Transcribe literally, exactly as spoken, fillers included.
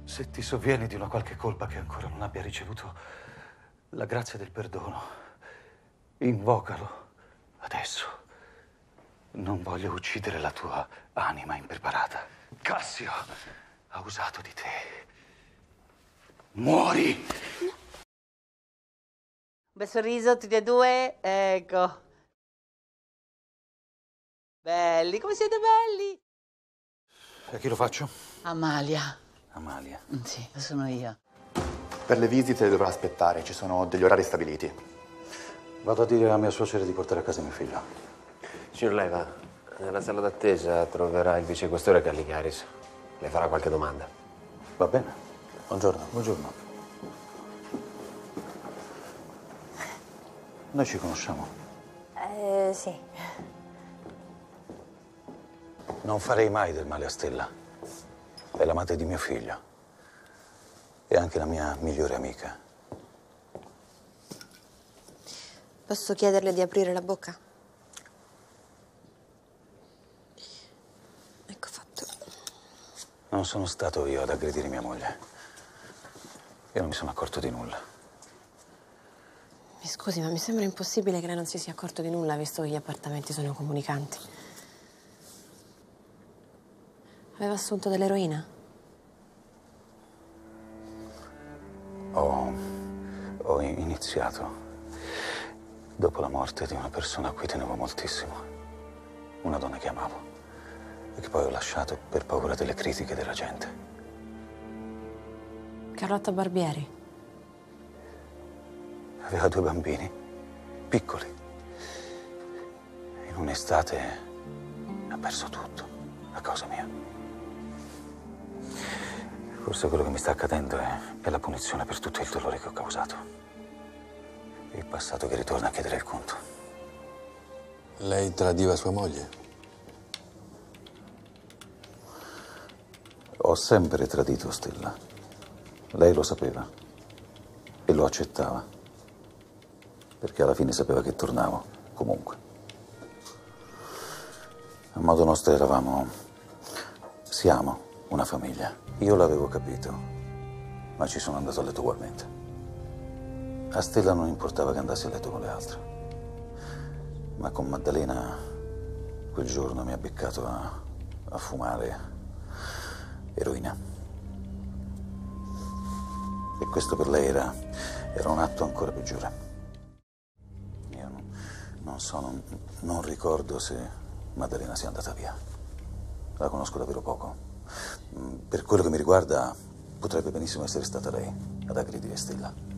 Se ti sovvieni di una qualche colpa che ancora non abbia ricevuto la grazia del perdono, invocalo adesso. Non voglio uccidere la tua anima impreparata. Cassio ha usato di te. Muori! Un bel sorriso, tutti e due. Ecco. Belli, come siete belli! A chi lo faccio? Amalia. Amalia. Mm, sì, sono io. Per le visite dovrà aspettare, ci sono degli orari stabiliti. Vado a dire a mia suocera di portare a casa mio figlio. Signor Leva, nella sala d'attesa troverà il vicequestore Calligaris. Le farà qualche domanda. Va bene. Buongiorno. Buongiorno. Noi ci conosciamo? Eh, sì. Non farei mai del male a Stella. È la madre di mio figlio. E anche la mia migliore amica. Posso chiederle di aprire la bocca? Ecco fatto. Non sono stato io ad aggredire mia moglie. Io non mi sono accorto di nulla. Mi scusi, ma mi sembra impossibile che lei non si sia accorto di nulla, visto che gli appartamenti sono comunicanti. Aveva assunto dell'eroina? Ho, ho iniziato dopo la morte di una persona a cui tenevo moltissimo. Una donna che amavo e che poi ho lasciato per paura delle critiche della gente. Carlotta Barbieri? Aveva due bambini, piccoli. In un'estate ha perso tutto a causa mia. Forse quello che mi sta accadendo è, è la punizione per tutto il dolore che ho causato. Il passato che ritorna a chiedere il conto. Lei tradiva sua moglie? Ho sempre tradito Stella. Lei lo sapeva e lo accettava. Perché alla fine sapeva che tornavo, comunque. A modo nostro eravamo... siamo una famiglia. Io l'avevo capito, ma ci sono andato a letto ugualmente. A Stella non importava che andassi a letto con le altre. Ma con Maddalena quel giorno mi ha beccato a, a fumare eroina. E questo per lei era, era un atto ancora peggiore. Io non, non so, non, non ricordo se Maddalena sia andata via. La conosco davvero poco. Per quello che mi riguarda, potrebbe benissimo essere stata lei ad aggredire Stella.